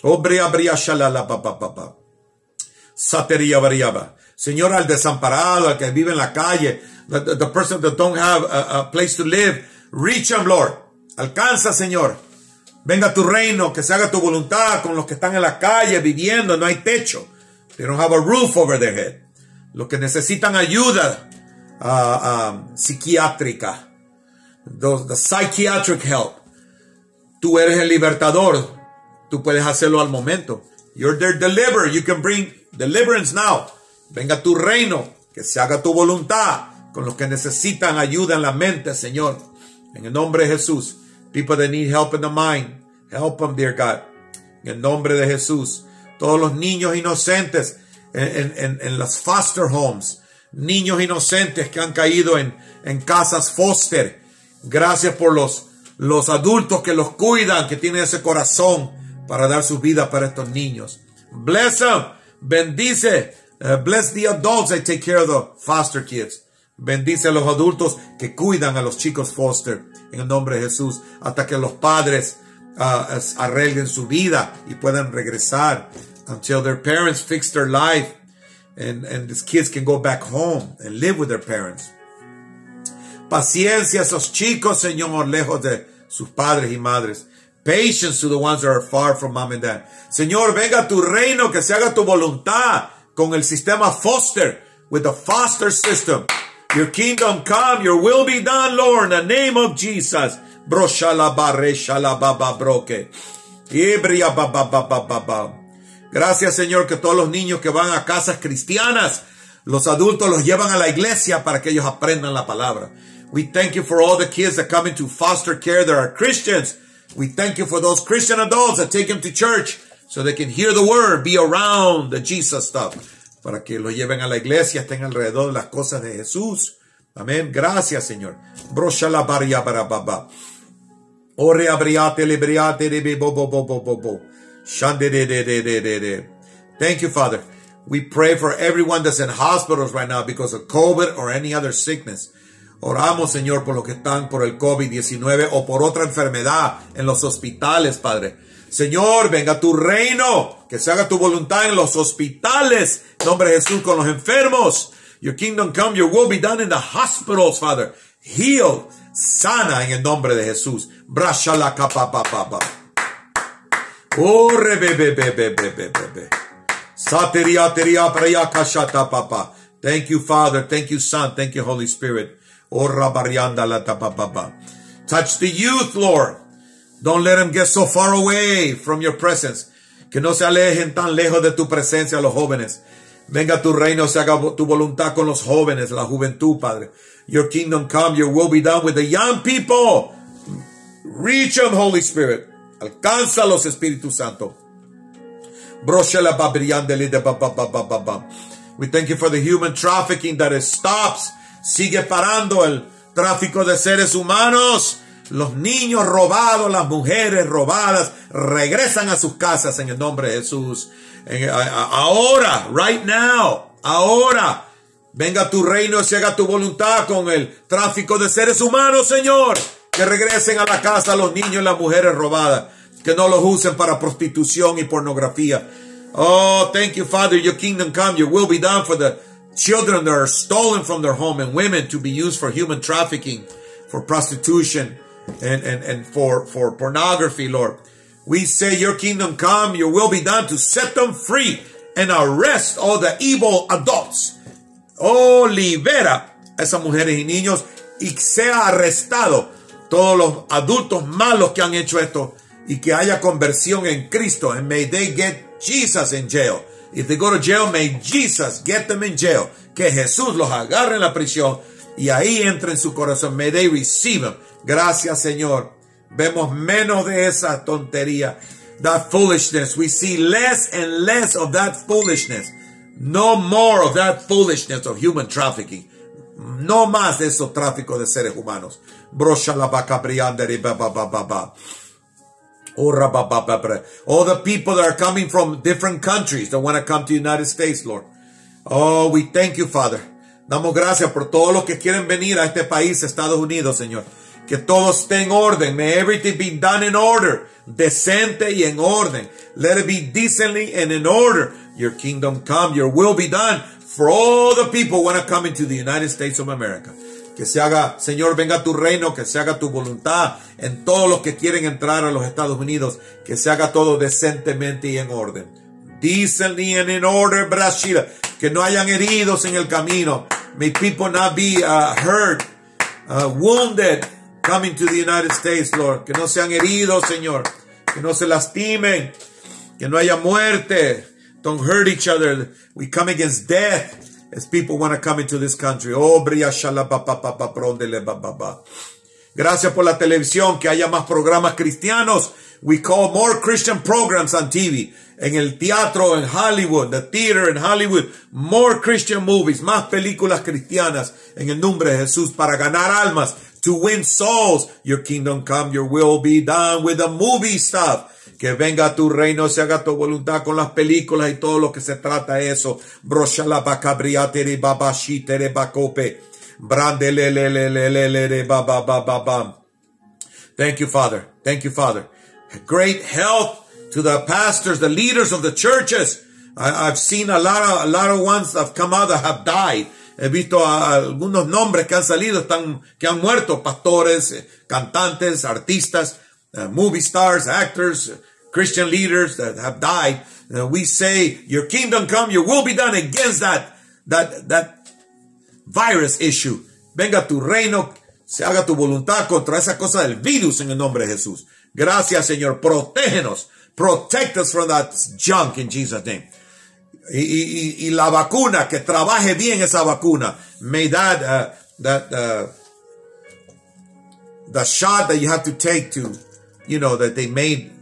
Señor, al desamparado, al que vive en la calle, the person that don't have a place to live, reach them, Lord. Alcanza, Señor. Venga tu reino, que se haga tu voluntad con los que están en la calle viviendo, no hay techo. They don't have a roof over their head. Los que necesitan ayuda psiquiátrica. The psychiatric help. Tú eres el libertador. Tú puedes hacerlo al momento. You're their deliverer. You can bring deliverance now. Venga tu reino, que se haga tu voluntad con los que necesitan ayuda en la mente, Señor. En el nombre de Jesús. People that need help in the mind. Help them, dear God. En el nombre de Jesús. Todos los niños inocentes en las foster homes. Niños inocentes que han caído en casas foster. Gracias por los adultos que los cuidan, que tienen ese corazón para dar su vida para estos niños. Bless them. Bendice. Bless the adults that take care of the foster kids. Bendice a los adultos que cuidan a los chicos foster en el nombre de Jesús hasta que los padres arreglen su vida y puedan regresar until their parents fix their life and these kids can go back home and live with their parents. Paciencia a esos chicos, Señor, lejos de sus padres y madres. Patience to the ones that are far from mom and dad. Señor, venga tu reino, que se haga tu voluntad con el sistema foster, with the foster system. Your kingdom come, your will be done, Lord, in the name of Jesus. Gracias, Señor, que todos los niños que van a casas cristianas, los adultos los llevan a la iglesia para que ellos aprendan la palabra. We thank you for all the kids that come into foster care that are Christians. We thank you for those Christian adults that take them to church so they can hear the word, be around the Jesus stuff. Para que lo lleven a la iglesia, estén alrededor de las cosas de Jesús. Amén. Gracias, Señor. Ore abriate lebriate de bo bo bo bo bo bo. Shande de. Thank you, Father. We pray for everyone that's in hospitals right now because of COVID or any other sickness. Oramos, Señor, por los que están por el COVID-19 o por otra enfermedad en los hospitales, Padre. Señor, venga tu reino, que se haga tu voluntad en los hospitales. En nombre de Jesús, con los enfermos. Your kingdom come, your will be done in the hospitals, Father. Heal, sana en el nombre de Jesús. Brashala kapapapapa. Oh, rebebebebebebebe. Sateria teria praya kashata papa. Thank you, Father. Thank you, Son. Thank you, Holy Spirit. Oh, rabarianda la tapapapa. Touch the youth, Lord. Don't let them get so far away from your presence. Que no se alejen tan lejos de tu presencia los jóvenes. Venga tu reino, se haga tu voluntad con los jóvenes, la juventud, Padre. Your kingdom come, your will be done with the young people. Reach them, Holy Spirit. Alcánzalos, Espíritu Santo. We thank you for the human trafficking that it stops. Sigue parando el tráfico de seres humanos. Los niños robados, las mujeres robadas, regresan a sus casas en el nombre de Jesús. Ahora, right now, ahora, venga tu reino y se haga tu voluntad con el tráfico de seres humanos, Señor. Que regresen a la casa los niños y las mujeres robadas. Que no los usen para prostitución y pornografía. Oh, thank you, Father. Your kingdom come. Your will be done for the children that are stolen from their home and women to be used for human trafficking, for prostitution, and for pornography, Lord. We say your kingdom come, your will be done to set them free and arrest all the evil adults. Oh, libera a esas mujeres y niños y sea arrestado todos los adultos malos que han hecho esto y que haya conversión en Cristo. And may they get Jesus in jail. If they go to jail, may Jesus get them in jail. Que Jesús los agarre en la prisión y ahí entre en su corazón. May they receive him. Gracias, Señor. Vemos menos de esa tontería. That foolishness. We see less and less of that foolishness. No more of that foolishness of human trafficking. No más de esos tráficos de seres humanos. All the people that are coming from different countries that want to come to the United States, Lord. Oh, we thank you, Father. Damos gracias por todos los que quieren venir a este país, Estados Unidos, Señor. Que todo esté en orden. May everything be done in order. Decente y en orden. Let it be decently and in order. Your kingdom come. Your will be done for all the people who want to come into the United States of America. Que se haga, Señor, venga tu reino, que se haga tu voluntad en todos los que quieren entrar a los Estados Unidos. Que se haga todo decentemente y en orden. Decently and in order, Brasil. Que no hayan heridos en el camino. May people not be hurt, wounded, coming to the United States, Lord. Que no sean heridos, Señor. Que no se lastimen. Que no haya muerte. Don't hurt each other. We come against death as people want to come into this country. Oh, gracias por la televisión, que haya más programas cristianos. We call more Christian programs on TV. En el teatro en Hollywood, the theater in Hollywood, more Christian movies, más películas cristianas en el nombre de Jesús para ganar almas, to win souls. Your kingdom come, your will be done with the movie stuff. Que venga tu reino, se haga tu voluntad con las películas y todo lo que se trata de eso. Thank you, Father. Thank you, Father. Great health to the pastors, the leaders of the churches. I've seen a lot of ones that have come out that have died. He visto algunos nombres que han salido, que han muerto, pastores, cantantes, artistas, movie stars, actors, Christian leaders that have died. We say, your kingdom come, your will be done against that virus issue. Venga tu reino, se haga tu voluntad contra esa cosa del virus en el nombre de Jesús. Gracias, Señor. Protégenos. Protect us from that junk in Jesus' name. Y la vacuna, que trabaje bien esa vacuna. May the shot that you have to take to, that they made,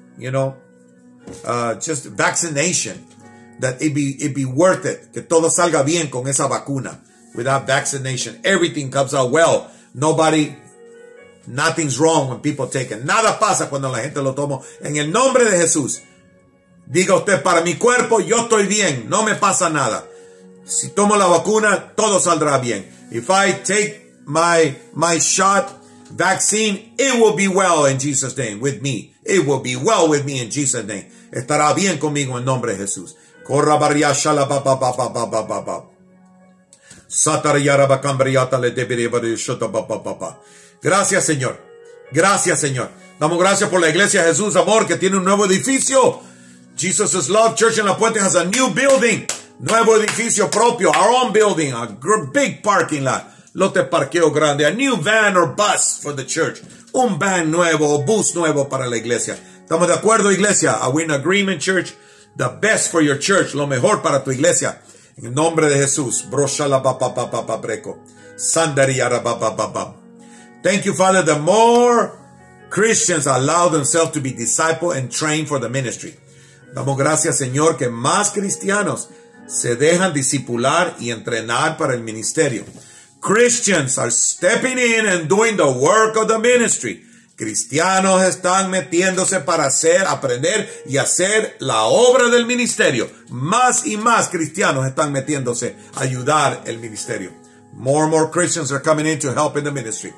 just vaccination, that it be worth it. Que todo salga bien con esa vacuna. Without vaccination, everything comes out well. Nobody Nothing's wrong when people take it. Nada pasa cuando la gente lo toma. En el nombre de Jesús, diga usted, para mi cuerpo, yo estoy bien, no me pasa nada. Si tomo la vacuna, todo saldrá bien. If I take my shot, vaccine, it will be well in Jesus' name with me. It will be well with me in Jesus' name. Estará bien conmigo en nombre de Jesús. Corra barria shala ba ba ba ba ba ba ba ba. Satariyara ba cambriata le debería shota ba ba ba ba. Gracias, Señor. Gracias, Señor. Damos gracias por la iglesia Jesús Amor, que tiene un nuevo edificio. Jesus' Love Church en La Puente has a new building. Nuevo edificio propio. Our own building. A big parking lot. Lote parqueo grande. A new van or bus for the church. Un van nuevo o bus nuevo para la iglesia. ¿Estamos de acuerdo, iglesia? Are we in agreement, church? The best for your church. Lo mejor para tu iglesia. En el nombre de Jesús. Broshala ba ba ba ba ba breco. Sandariara ba ba ba ba. Thank you, Father. The more Christians allow themselves to be discipled and trained for the ministry. Damos gracias, Señor, que más cristianos se dejan discipular y entrenar para el ministerio. Christians are stepping in and doing the work of the ministry. Cristianos están metiéndose para aprender y hacer la obra del ministerio. Más y más cristianos están metiéndose a ayudar el ministerio. More and more Christians are coming in to help in the ministry.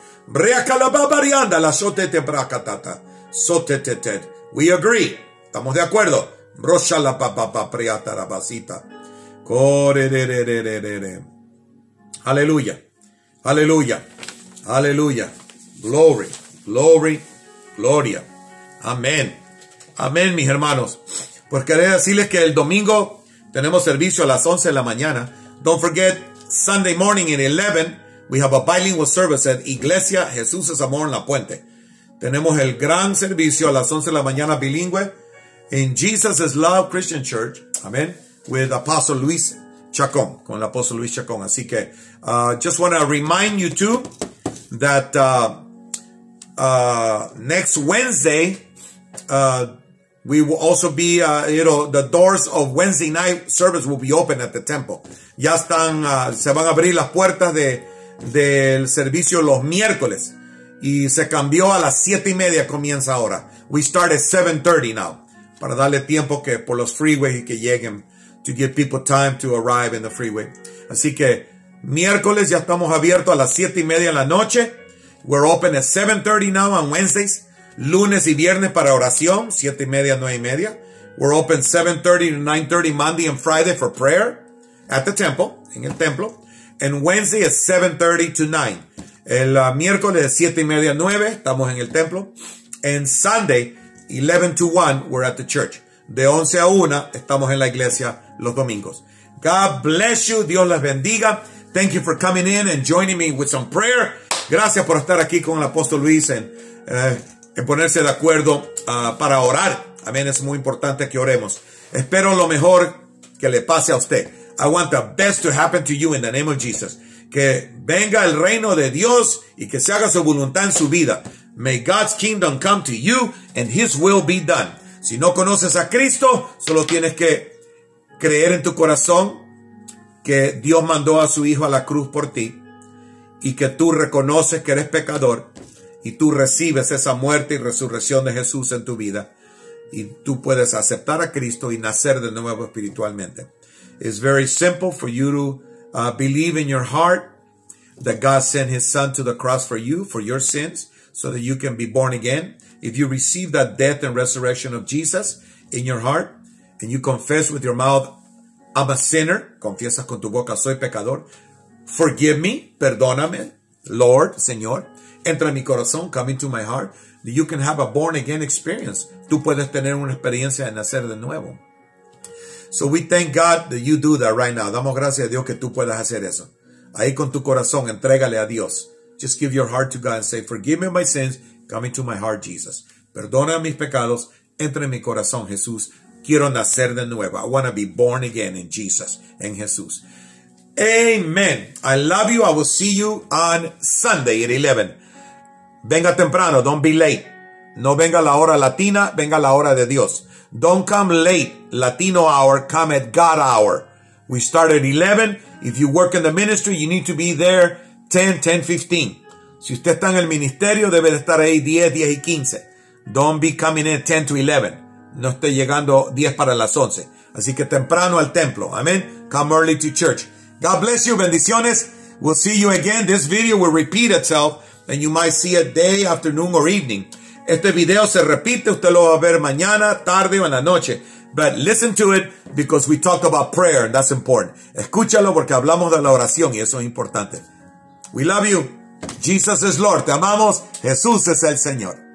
We agree. Estamos de acuerdo. Aleluya. Aleluya. Aleluya. Glory. Glory. Gloria. Amén. Amén, mis hermanos. Pues quería decirles que el domingo tenemos servicio a las 11 de la mañana. Don't forget, Sunday morning at 11, we have a bilingual service at Iglesia Jesús es Amor en La Puente. Tenemos el gran servicio a las 11 de la mañana bilingüe in Jesus is Love Christian Church. Amén. With Apostle Luis Chacón. Con el Apóstol Luis Chacón. Así que, just want to remind you too that, next Wednesday, we will also be, the doors of Wednesday night service will be open at the temple. Ya están, se van a abrir las puertas del servicio los miércoles. Y se cambió a las 7:30 comienza ahora. We start at 7:30 now. Para darle tiempo que por los freeways y que lleguen. To give people time to arrive in the freeway. Así que, miércoles ya estamos abiertos a las 7:30 de la noche. We're open at 7:30 now on Wednesdays. Lunes y viernes para oración, 7:30, 9:30. We're open 7:30 to 9:30 Monday and Friday for prayer at the temple, en el templo. And Wednesday is 7:30 to 9. El miércoles de 7:30 a 9, estamos en el templo. And Sunday, 11 to 1, we're at the church. De 11 a 1, estamos en la iglesia los domingos. God bless you. Dios les bendiga. Thank you for coming in and joining me with some prayer. Gracias por estar aquí con el apóstol Luis en ponerse de acuerdo para orar. Amén. Es muy importante que oremos. Espero lo mejor que le pase a usted. I want the best to happen to you in the name of Jesus. Que venga el reino de Dios y que se haga su voluntad en su vida. May God's kingdom come to you and His will be done. Si no conoces a Cristo, solo tienes que creer en tu corazón que Dios mandó a su Hijo a la cruz por ti y que tú reconoces que eres pecador y tú recibes esa muerte y resurrección de Jesús en tu vida y tú puedes aceptar a Cristo y nacer de nuevo espiritualmente. It's very simple for you to believe in your heart that God sent His Son to the cross for you, for your sins, so that you can be born again. If you receive that death and resurrection of Jesus in your heart, and you confess with your mouth, I'm a sinner, confiesas con tu boca, soy pecador, forgive me, perdóname, Lord, Señor, entra en mi corazón, come into my heart, that you can have a born again experience. Tú puedes tener una experiencia de nacer de nuevo. So we thank God that you do that right now. Damos gracias a Dios que tú puedas hacer eso. Ahí con tu corazón, entrégale a Dios. Just give your heart to God and say, forgive me my sins, come into my heart, Jesus. Perdona mis pecados, entra en mi corazón, Jesús. Quiero nacer de nuevo. I want to be born again in Jesus, en Jesús. Amen. I love you. I will see you on Sunday at 11. Venga temprano. Don't be late. No venga a la hora latina, venga a la hora de Dios. Don't come late, Latino hour, come at God hour. We start at 11. If you work in the ministry, you need to be there 10:15. Si usted está en el ministerio, debe de estar ahí 10 y 15. Don't be coming in 10 to 11. No esté llegando 10 para las 11. Así que temprano al templo. Amén. Come early to church. God bless you. Bendiciones. We'll see you again. This video will repeat itself and you might see it day, afternoon or evening. Este video se repite. Usted lo va a ver mañana, tarde o en la noche. But listen to it because we talked about prayer and that's important. Escúchalo porque hablamos de la oración y eso es importante. We love you. Jesus is Lord. Te amamos. Jesús es el Señor.